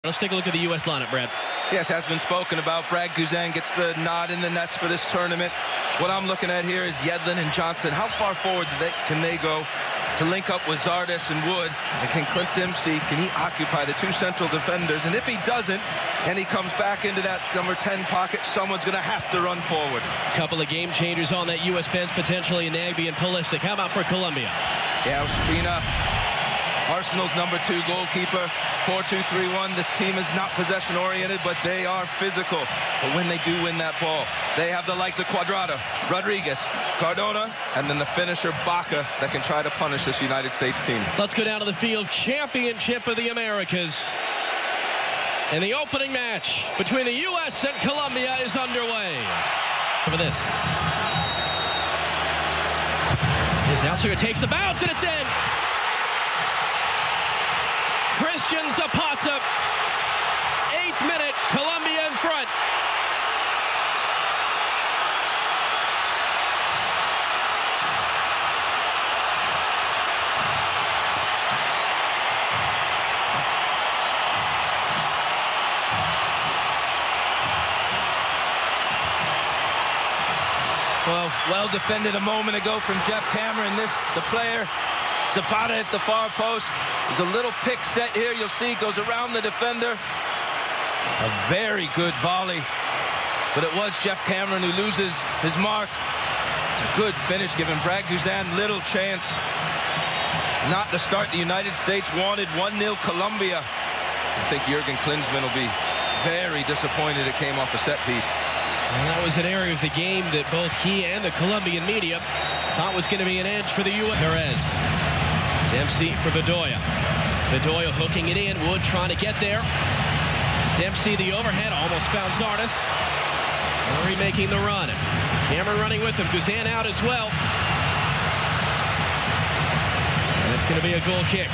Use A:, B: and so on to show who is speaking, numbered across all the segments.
A: Let's take a look at the U.S. lineup, Brad.
B: Yes, has been spoken about. Brad Guzan gets the nod in the nets for this tournament. What I'm looking at here is Yedlin and Johnson. How far forward can they go to link up with Zardes and Wood? And can Clint Dempsey, can he occupy the two central defenders? And if he doesn't, and he comes back into that number 10 pocket, someone's going to have to run forward.
A: A couple of game changers on that U.S. bench, potentially Nagbe and Pulisic. How about for Colombia?
B: Yeah, Ospina, Arsenal's number 2 goalkeeper. 4-2-3-1. This team is not possession-oriented, but they are physical. But when they do win that ball, they have the likes of Cuadrado, Rodriguez, Cardona, and then the finisher, Baca, that can try to punish this United States team.
A: Let's go down to the field. Championship of the Americas. And the opening match between the U.S. and Colombia is underway. Look at this. His outsider takes the bounce, and it's in. Christian Zapata, 8th minute, Colombia in front.
B: Well defended a moment ago from Jeff Cameron. The player, Zapata at the far post. There's a little pick set here. You'll see it goes around the defender. A very good volley. But it was Jeff Cameron who loses his mark. It's a good finish, giving Brad Guzan little chance. Not the start the United States wanted. 1-0 Colombia. I think Jurgen Klinsmann will be very disappointed it came off a set piece.
A: And that was an area of the game that both he and the Colombian media thought was going to be an edge for the U.S. Perez. Dempsey for Bedoya. Bedoya hooking it in. Wood trying to get there. Dempsey the overhead. Almost found Zardes. Murray making the run. Cameron running with him. Guzan out as well. And it's going to be a goal kick.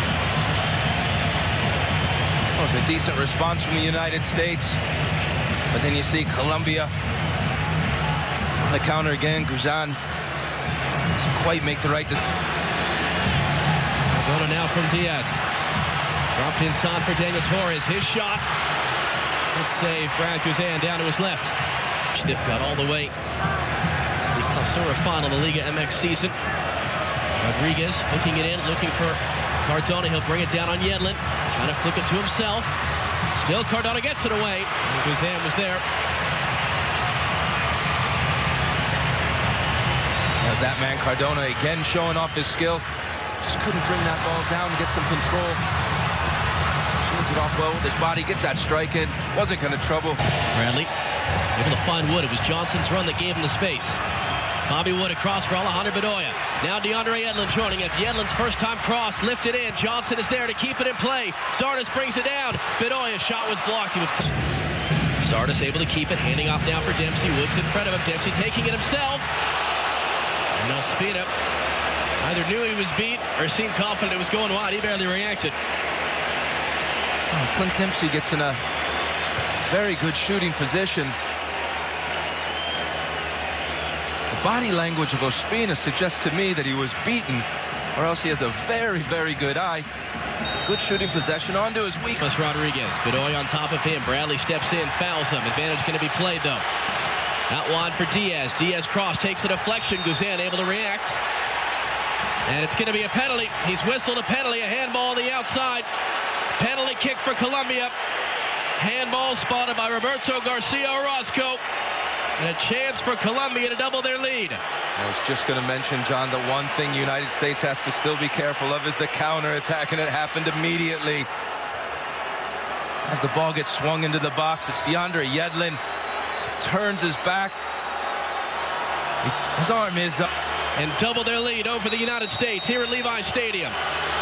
B: Well, it's a decent response from the United States. But then you see Colombia on the counter again. Guzan doesn't quite make the right decision.
A: Cardona now from Diaz. Dropped inside for Daniel Torres. His shot. Good save. Brad Guzan down to his left. Stipp got all the way to the Clausura final of the Liga MX season. Rodriguez hooking it in, looking for Cardona. He'll bring it down on Yedlin. Trying to flick it to himself. Still Cardona gets it away. And Guzan was there.
B: There's that man Cardona again showing off his skill. Just couldn't bring that ball down and get some control. Shoots it off well with his body, gets that strike in. Wasn't going to trouble.
A: Bradley able to find Wood. It was Johnson's run that gave him the space. Bobby Wood across for Alejandro Bedoya. Now DeAndre Yedlin joining it. Yedlin's first time cross, lifted in. Johnson is there to keep it in play. Zardes brings it down. Bedoya's shot was blocked. Zardes able to keep it, handing off now for Dempsey. Wood's in front of him. Dempsey taking it himself. And Ospina either knew he was beat or seemed confident it was going wide. He barely reacted.
B: Oh, Clint Dempsey gets in a very good shooting position. The body language of Ospina suggests to me that he was beaten, or else he has a very, very good eye. Good shooting possession onto his weak.
A: Rodriguez. Bedoya on top of him. Bradley steps in, fouls him. Advantage going to be played, though. Out wide for Diaz. Diaz cross, takes a deflection. Guzan able to react. And it's going to be a penalty. He's whistled a penalty, a handball on the outside. Penalty kick for Colombia. Handball spotted by Roberto Garcia Orozco. And a chance for Colombia to double their lead.
B: I was just going to mention, John, the one thing the United States has to still be careful of is the counterattack, and it happened immediately. As the ball gets swung into the box, it's DeAndre Yedlin. Turns his back. His arm is up.
A: And double their lead over the United States here at Levi Stadium.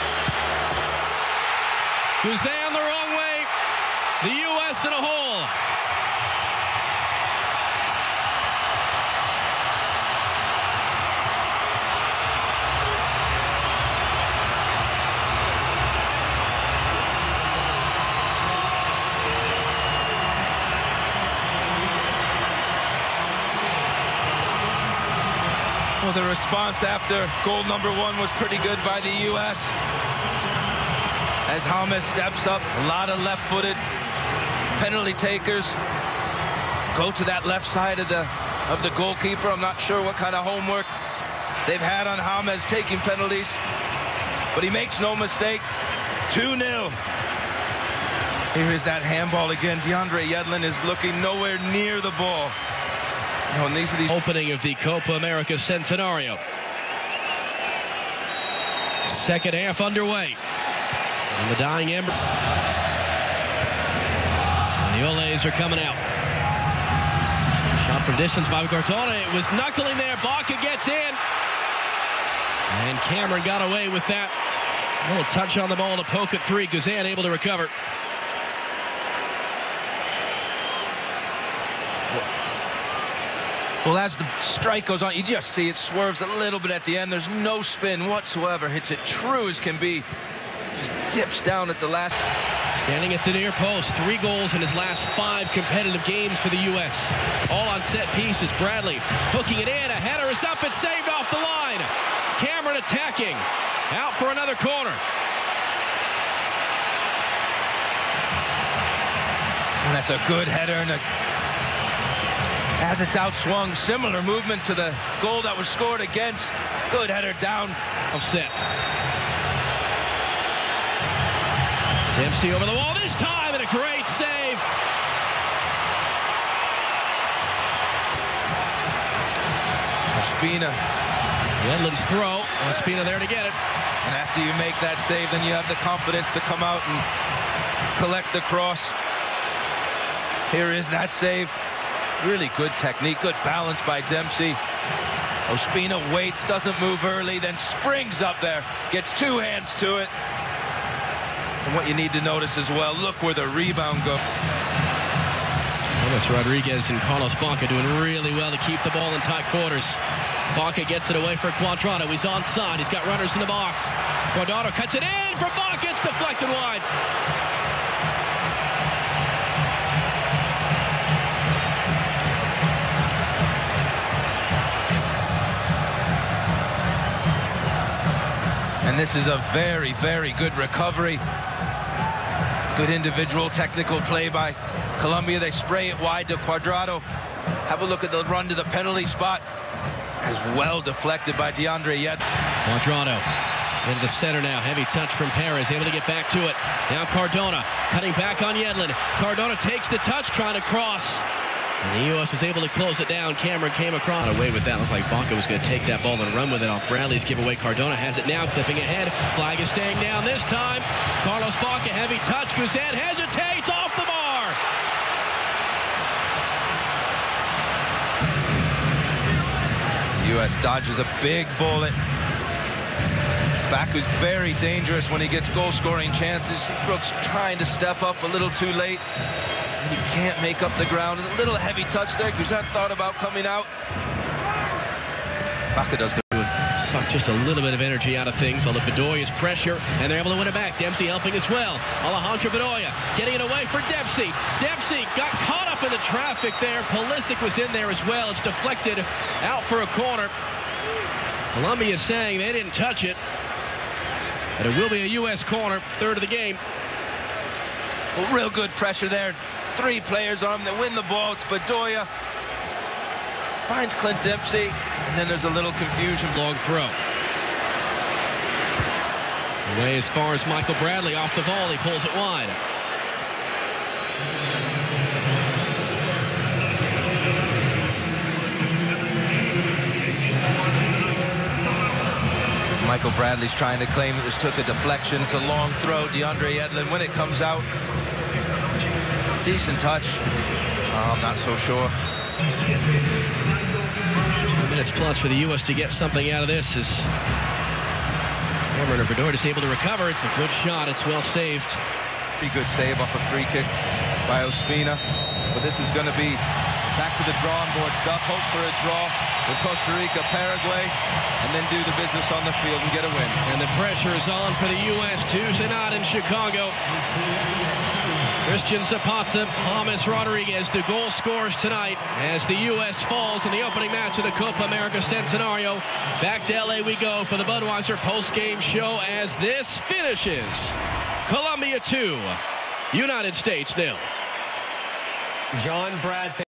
A: Guzan the wrong way. The U.S. in a hole.
B: Well, the response after goal number 1 was pretty good by the U.S. as James steps up. A lot of left-footed penalty takers go to that left side of the goalkeeper. I'm not sure what kind of homework they've had on James taking penalties, but he makes no mistake. 2-0. Here is that handball again. DeAndre Yedlin is looking nowhere near the ball. No, and these are the
A: opening of the Copa America Centenario. Second half underway. And the dying ember. And the Olays are coming out. Shot from distance by Cardona. It was knuckling there. Baca gets in. And Cameron got away with that. A little touch on the ball to poke at 3. Guzan able to recover.
B: Well, as the strike goes on, you just see it swerves a little bit at the end. There's no spin whatsoever. Hits it true as can be. Just dips down at the last.
A: Standing at the near post. 3 goals in his last 5 competitive games for the U.S. All on set pieces. Bradley hooking it in. A header is up. It's saved off the line. Cameron attacking. Out for another corner.
B: And that's a good header. And as it's outswung, similar movement to the goal that was scored against. Good header down.
A: Offset. Dempsey over the wall this time, and a great save.
B: Ospina.
A: Yedlin's throw. Ospina there to get it.
B: And after you make that save, then you have the confidence to come out and collect the cross. Here is that save. Really good technique, good balance by Dempsey. Ospina waits, doesn't move early, then springs up there, gets 2 hands to it. And what you need to notice as well, look where the rebound goes.
A: James Rodriguez and Carlos Baca doing really well to keep the ball in tight quarters. Baca gets it away for Cuadrado. He's onside. He's got runners in the box. Cuadrado cuts it in for Baca. It's deflected wide.
B: And this is a very, very good recovery. Good individual technical play by Colombia. They spray it wide to Cuadrado. Have a look at the run to the penalty spot. As well deflected by DeAndre Yedlin.
A: Cuadrado into the center now. Heavy touch from Perez. Able to get back to it. Now Cardona cutting back on Yedlin. Cardona takes the touch, trying to cross. And the U.S. was able to close it down. Cameron came across. Away with that. Looked like Baca was going to take that ball and run with it off Bradley's giveaway. Cardona has it now, clipping ahead. Flag is staying down this time. Carlos Baca, heavy touch. Guzan hesitates, off the bar.
B: The U.S. dodges a big bullet. Baku's very dangerous when he gets goal-scoring chances. Brooks trying to step up a little too late. And he can't make up the ground. A little heavy touch there. Guzan thought about coming out. Baca does the
A: suck just a little bit of energy out of things. All the Bedoya's pressure, and they're able to win it back. Dempsey helping as well. Alejandro Bedoya getting it away for Dempsey. Dempsey got caught up in the traffic there. Pulisic was in there as well. It's deflected out for a corner. Colombia is saying they didn't touch it, but it will be a U.S. corner, 3rd of the game.
B: Well, real good pressure there. 3 players on him. They win the ball. It's Bedoya. Finds Clint Dempsey. And then there's a little confusion.
A: Long throw. Away as far as Michael Bradley off the volley. Pulls it wide.
B: Michael Bradley's trying to claim it took a deflection. It's a long throw. DeAndre Yedlin, when it comes out, decent touch. I'm not so sure.
A: 2 minutes plus for the U.S. to get something out of this. As Cameron or Bedoya is able to recover. It's a good shot. It's well saved.
B: Pretty good save off a free kick by Ospina. But this is going to be back to the drawing board stuff. Hope for a draw with Costa Rica, Paraguay, and then do the business on the field and get a win.
A: And the pressure is on for the U.S. Tuesday night in Chicago. Christian Zapata, James Rodriguez, the goal scorers tonight as the U.S. falls in the opening match of the Copa America Centenario. Back to L.A. we go for the Budweiser post-game show as this finishes Columbia 2, United States 0.
C: John Brad.